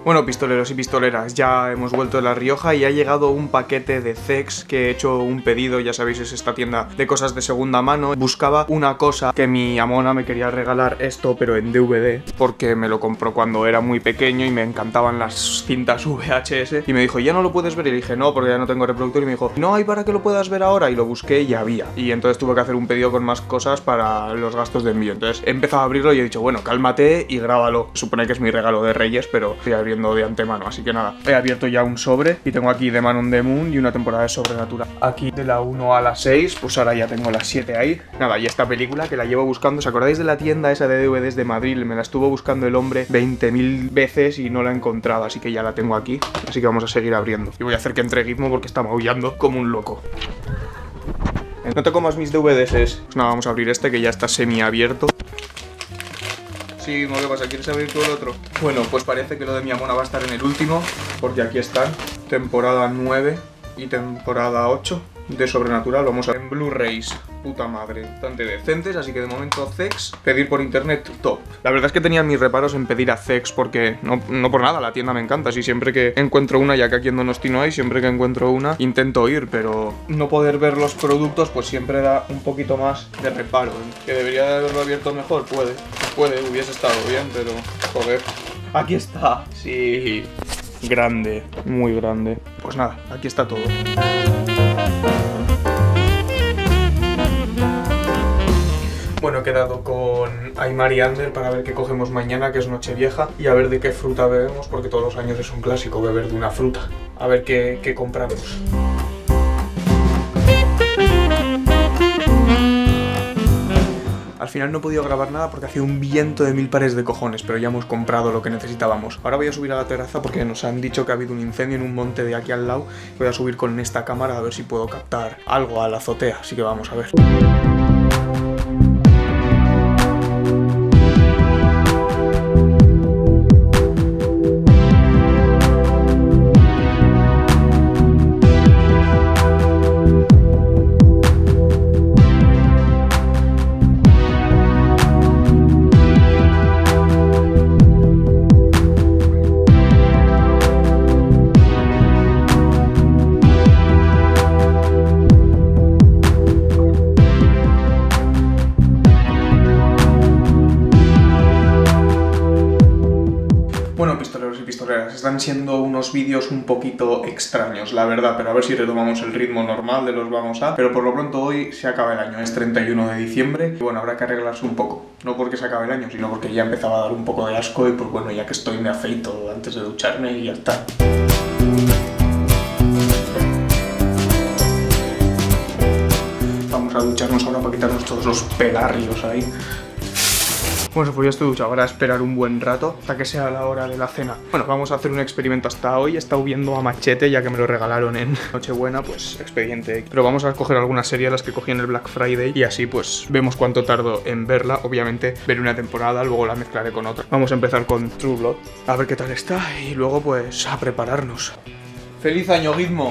Bueno, pistoleros y pistoleras, ya hemos vuelto de La Rioja y ha llegado un paquete de Cex que he hecho un pedido, ya sabéis, es esta tienda de cosas de segunda mano. Buscaba una cosa que mi amona me quería regalar, esto, pero en DVD, porque me lo compró cuando era muy pequeño y me encantaban las cintas VHS. Y me dijo, ¿ya no lo puedes ver? Y le dije, no, porque ya no tengo reproductor. Y me dijo, no hay para que lo puedas ver ahora. Y lo busqué y había. Y entonces tuve que hacer un pedido con más cosas para los gastos de envío. Entonces he empezado a abrirlo y he dicho, bueno, cálmate y grábalo. Supone que es mi regalo de Reyes, pero estoy abriendo de antemano, así que nada, he abierto ya un sobre y tengo aquí The Man on the Moon y una temporada de Sobrenatural. Aquí de la 1 a la 6, pues ahora ya tengo las 7 ahí. Nada, y esta película que la llevo buscando, ¿os acordáis de la tienda esa de DVDs de Madrid? Me la estuvo buscando el hombre 20.000 veces y no la he encontrado, así que ya la tengo aquí, así que vamos a seguir abriendo. Y voy a hacer que entre Gizmo porque está maullando como un loco. No te comas mis DVDs. Pues nada, vamos a abrir este que ya está semi abierto. Sí, ¿qué pasa? ¿Quieres abrir tú el otro? Bueno, pues parece que lo de mi amona va a estar en el último, porque aquí están, temporada 9 y temporada 8 de Sobrenatural. Vamos a ver en Blu-rays, puta madre, bastante decentes, así que de momento Cex, pedir por internet, top. La verdad es que tenía mis reparos en pedir a Cex porque no por nada, la tienda me encanta, así siempre que encuentro una, ya que aquí en Donosti no hay, siempre que encuentro una intento ir, pero no poder ver los productos pues siempre da un poquito más de reparo, ¿eh? Que debería de haberlo abierto mejor, puede, hubiese estado bien, pero joder. Aquí está, sí, grande, muy grande. Pues nada, aquí está todo. Bueno, he quedado con Aymar y Ander para ver qué cogemos mañana, que es Nochevieja, y a ver de qué fruta bebemos, porque todos los años es un clásico beber de una fruta. A ver qué compramos. Al final no he podido grabar nada porque hacía un viento de mil pares de cojones, pero ya hemos comprado lo que necesitábamos. Ahora voy a subir a la terraza porque nos han dicho que ha habido un incendio en un monte de aquí al lado. Voy a subir con esta cámara a ver si puedo captar algo a la azotea, así que vamos a ver. Bueno, pistoleros y pistoleras, están siendo unos vídeos un poquito extraños, la verdad, pero a ver si retomamos el ritmo normal de los vamos a... Pero por lo pronto hoy se acaba el año, es 31 de diciembre, y bueno, habrá que arreglarse un poco. No porque se acabe el año, sino porque ya empezaba a dar un poco de asco y pues bueno, ya que estoy me afeito antes de ducharme y ya está. Vamos a ducharnos ahora para quitarnos todos los pelarrios ahí. Bueno, pues ya estoy duchado, ahora a esperar un buen rato hasta que sea la hora de la cena. Bueno, vamos a hacer un experimento hasta hoy. He estado viendo a Machete, ya que me lo regalaron en Nochebuena, pues expediente. Pero vamos a coger alguna serie, las que cogí en el Black Friday, y así pues vemos cuánto tardo en verla. Obviamente veré una temporada, luego la mezclaré con otra. Vamos a empezar con True Blood, a ver qué tal está, y luego pues a prepararnos. ¡Feliz año, Gizmo!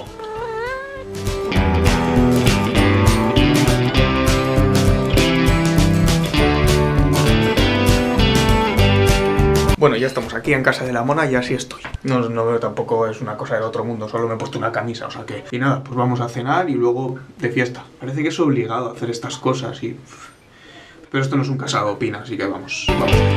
Bueno, ya estamos aquí en casa de la mona y así estoy. No veo tampoco, es una cosa del otro mundo, solo me he puesto una camisa, o sea que... Y nada, pues vamos a cenar y luego de fiesta. Parece que es obligado a hacer estas cosas y... Pero esto no es un casado, opina, así que vamos.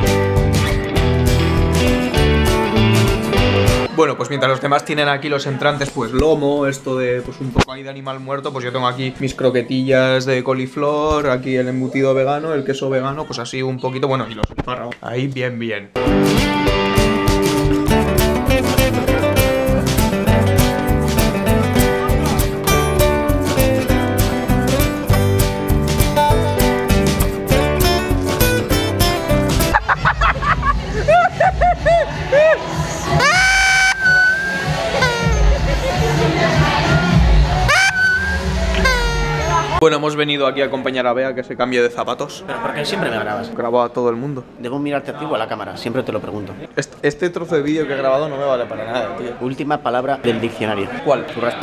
Bueno, pues mientras los demás tienen aquí los entrantes, pues lomo, esto de pues un poco ahí de animal muerto, pues yo tengo aquí mis croquetillas de coliflor, aquí el embutido vegano, el queso vegano, pues así un poquito, bueno, y los espárragos. Ahí bien, bien. Bueno, hemos venido aquí a acompañar a Bea que se cambie de zapatos. ¿Pero por qué siempre me grabas? Grabo a todo el mundo. Debo mirarte a ti o a la cámara, siempre te lo pregunto. Este trozo de vídeo que he grabado no me vale para nada, tío. Última palabra del diccionario. ¿Cuál? Churrasco.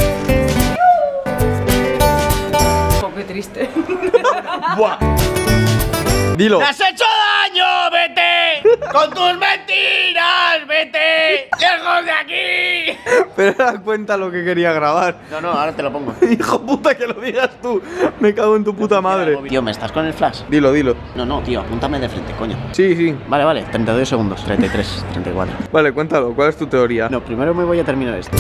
Oh, qué triste. ¡Buah! Dilo. ¡Me has hecho daño! ¡Vete! ¡Con tus mentiras! ¡Vete! Pero ahora cuenta lo que quería grabar. No, ahora te lo pongo. Hijo puta, que lo digas tú. Me cago en tu puta madre. Tío, ¿me estás con el flash? Dilo. No, tío, apúntame de frente, coño. Sí. Vale, 32 segundos, 33, 34. Vale, cuéntalo. ¿Cuál es tu teoría? No, primero me voy a terminar esto.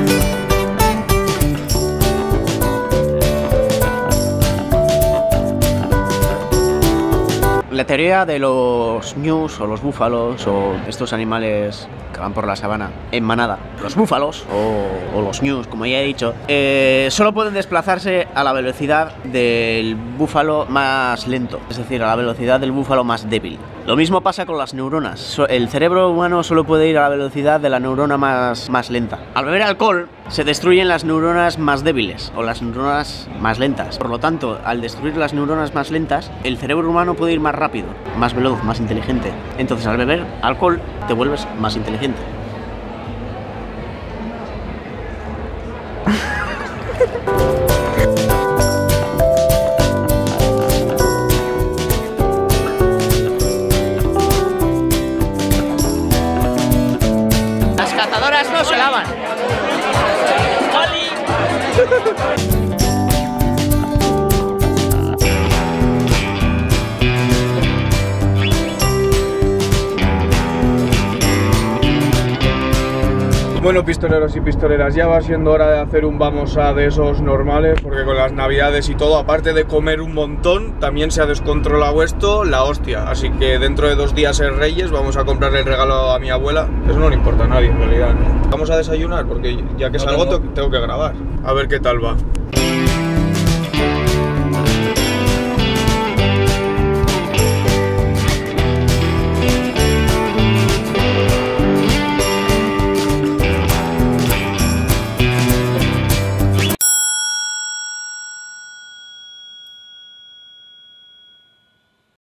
La teoría de los ñus o los búfalos o estos animales que van por la sabana en manada, los búfalos o los ñus, como ya he dicho, solo pueden desplazarse a la velocidad del búfalo más lento, es decir, a la velocidad del búfalo más débil. Lo mismo pasa con las neuronas. El cerebro humano solo puede ir a la velocidad de la neurona más lenta. Al beber alcohol se destruyen las neuronas más débiles o las neuronas más lentas. Por lo tanto, al destruir las neuronas más lentas, el cerebro humano puede ir más rápido, más veloz, más inteligente. Entonces, al beber alcohol te vuelves más inteligente. Las cazadoras no se lavan. Bueno, pistoleros y pistoleras, ya va siendo hora de hacer un vamos a de esos normales, porque con las navidades y todo, aparte de comer un montón, también se ha descontrolado esto, la hostia. Así que dentro de 2 días es Reyes, vamos a comprarle el regalo a mi abuela. Eso no le importa a nadie en realidad, ¿no? Vamos a desayunar, porque ya que salgo tengo que grabar. A ver qué tal va.